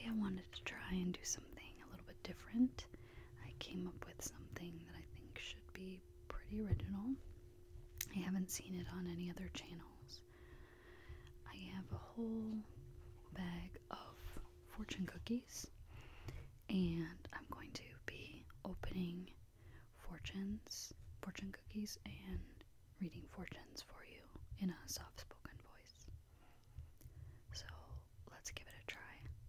I wanted to try and do something a little bit different. I came up with something that I think should be pretty original. I haven't seen it on any other channels. I have a whole bag of fortune cookies, and I'm going to be opening fortune cookies, and reading fortunes for you in a soft spoken voice. So let's give it a try.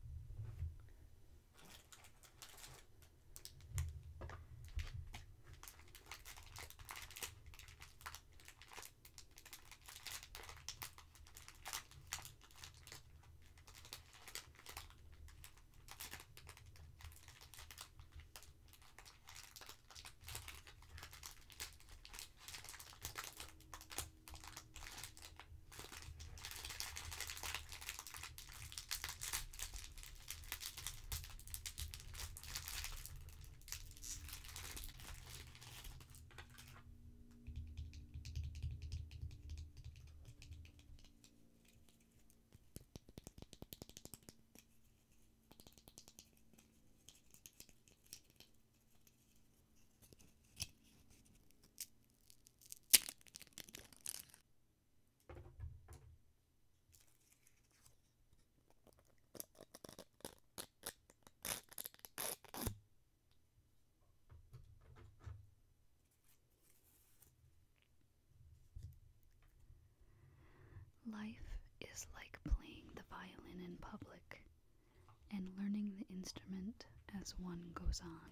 Life is like playing the violin in public and learning the instrument as one goes on.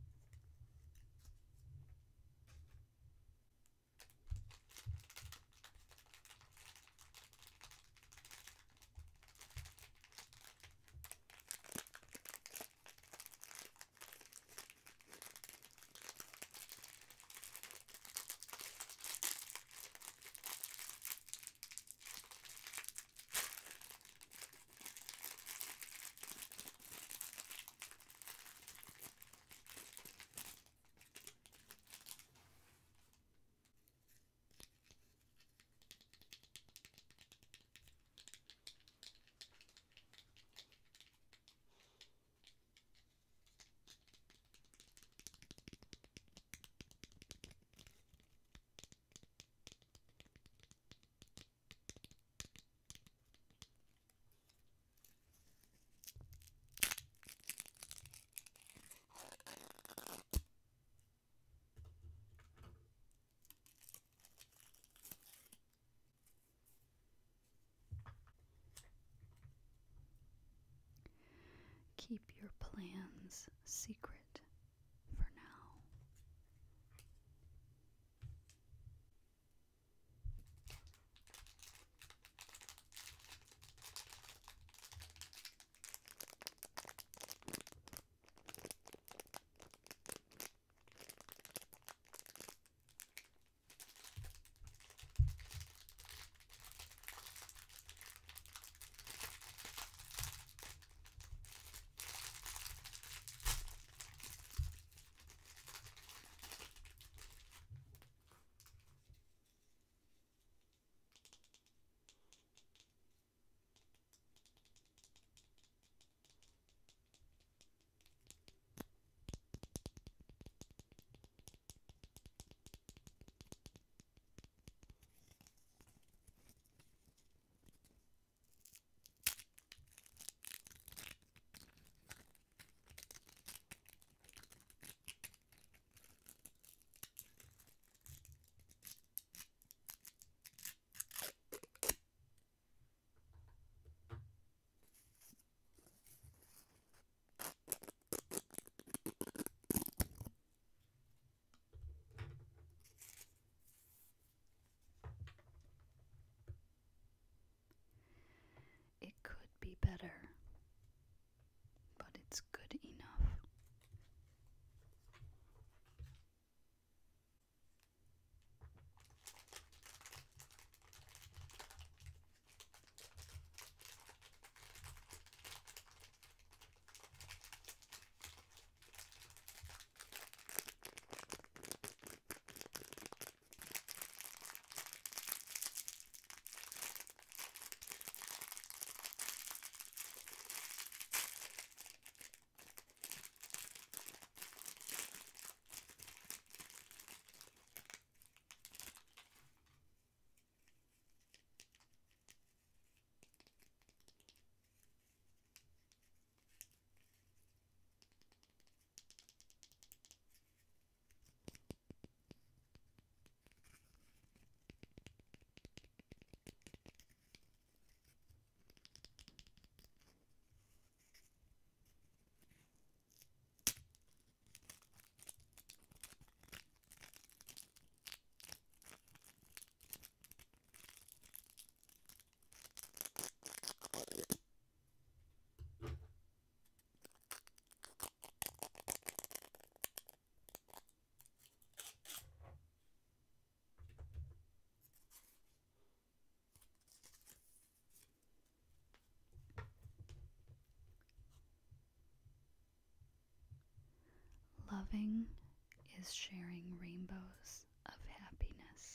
Keep your plans secret for now. Loving is sharing rainbows of happiness.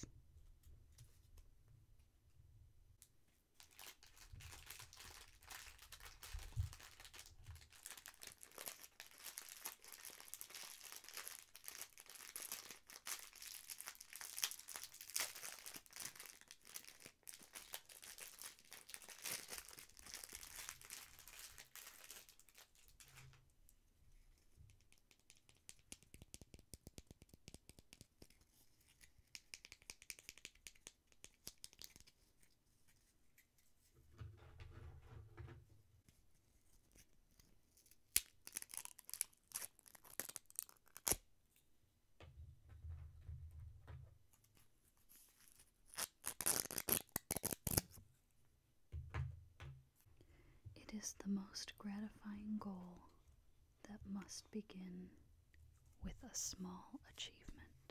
It is the most gratifying goal that must begin with a small achievement.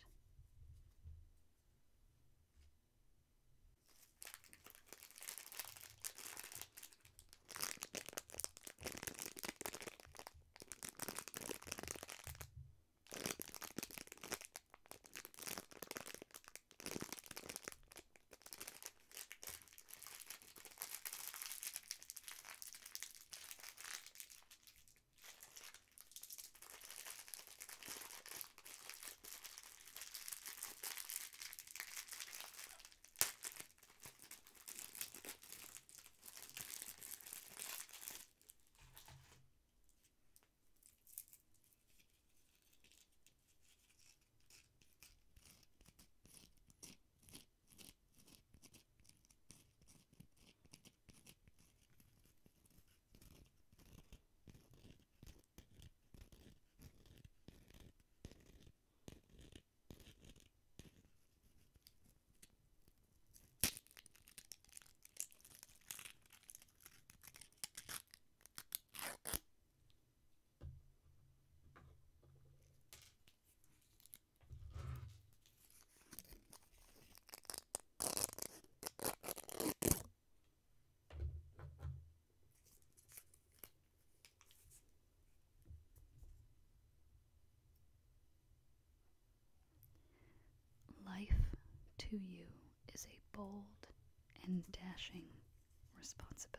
Life to you is a bold and dashing responsibility.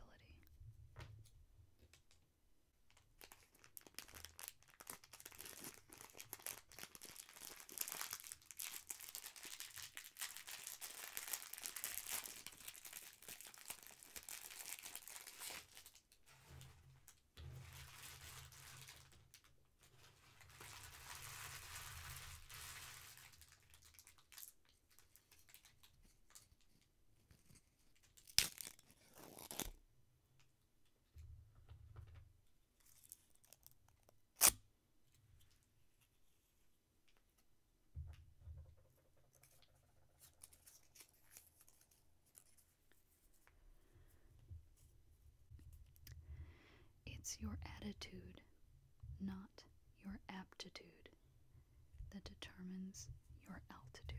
It's your attitude, not your aptitude, that determines your altitude.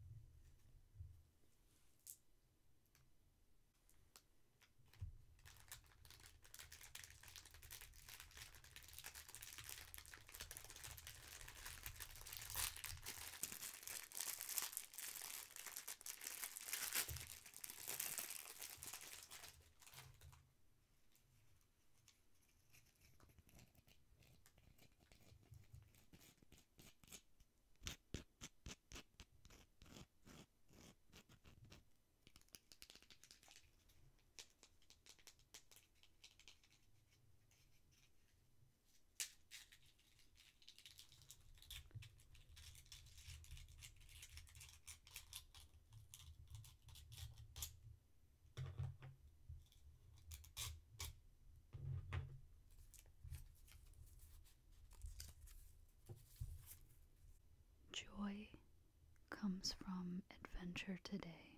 Joy comes from adventure today.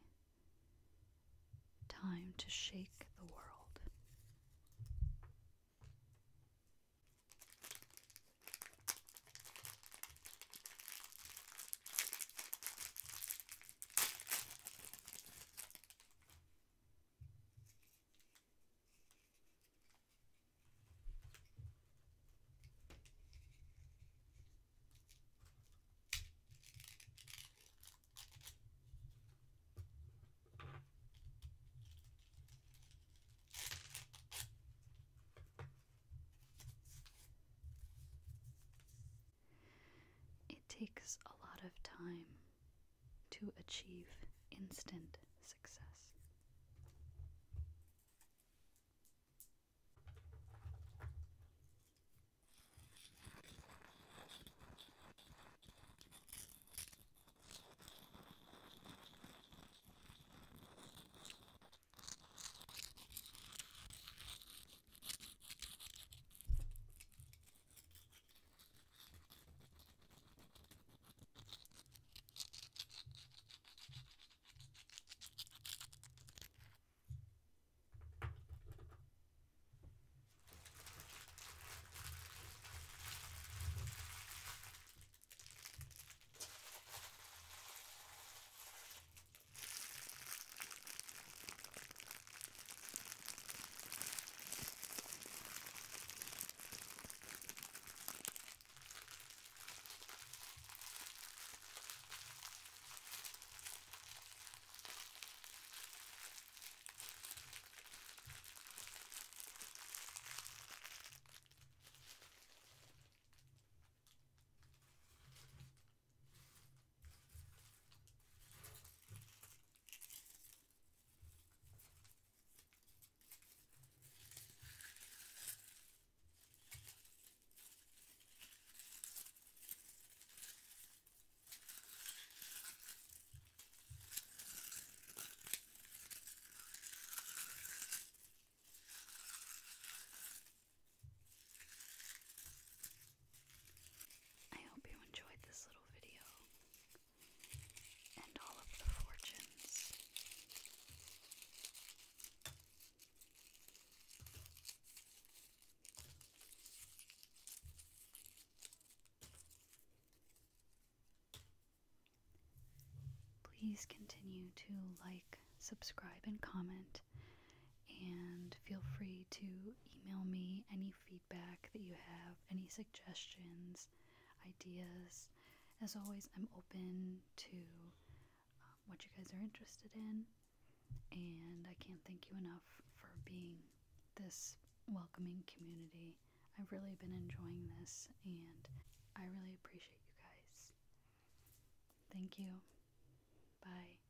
Time to shake the world. takes a lot of time to achieve instant success. I hope you enjoyed this little video and all of the fortunes. Please continue to like, subscribe, and comment, and feel free to email me any feedback that you have, any suggestions, ideas. As always, I'm open to what you guys are interested in, and I can't thank you enough for being this welcoming community. I've really been enjoying this, and I really appreciate you guys. Thank you. Bye.